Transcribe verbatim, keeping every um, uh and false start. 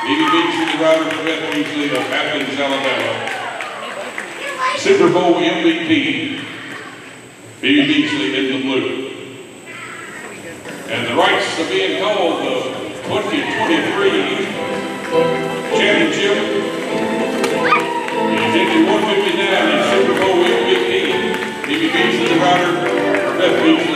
Beasley, the rider for Beth Beasley of Athens, Alabama. Super Bowl M V P, Phoebe Beasley in the blue. And the rights are being called the twenty twenty-three championship. He's in one fifty-nine in Super Bowl M V P. Phoebe Beasley, the rider for Beth Beasley.